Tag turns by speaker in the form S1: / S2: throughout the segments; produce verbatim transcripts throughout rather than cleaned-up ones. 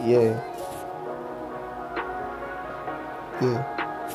S1: Yeah. Yeah.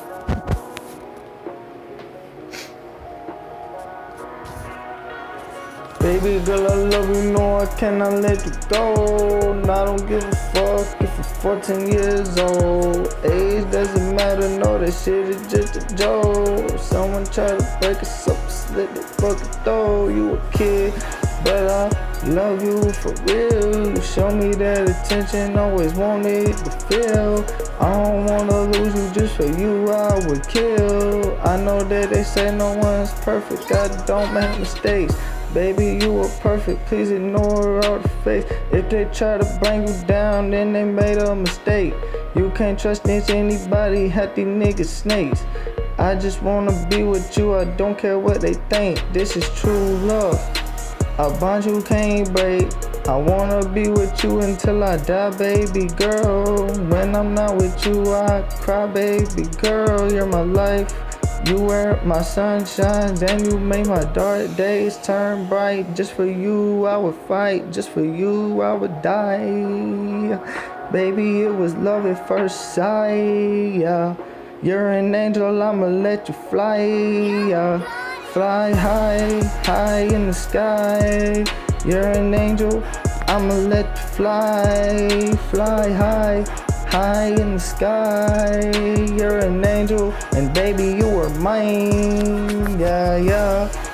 S1: Baby girl, I love you, no, I cannot let you go. And I don't give a fuck if you're fourteen years old. Age doesn't matter, no, that shit is just a joke. Someone try to break us up, slit the fucking though. You a kid, but I love you for real. You show me that attention, always wanted to feel. I don't wanna lose you just for you, I would kill. I know that they say no one's perfect, God don't make mistakes. Baby, you were perfect, please ignore all the fakes. If they try to bring you down, then they made a mistake. You can't trust this anybody, half these niggas snakes. I just wanna be with you, I don't care what they think. This is true love, a bond you can't break. I wanna be with you until I die, baby girl. When I'm not with you, I cry, baby girl. You're my life. You were my sunshine, and you made my dark days turn bright. Just for you, I would fight. Just for you, I would die. Baby, it was love at first sight, yeah. You're an angel, I'ma let you fly, yeah. Fly high, high in the sky. You're an angel, I'ma let you fly. Fly high, high in the sky. You're an angel, and baby, you are mine, yeah, yeah.